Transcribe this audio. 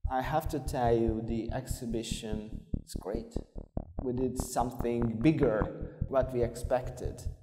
I have to tell you, the exhibition is great. We did something bigger what we expected.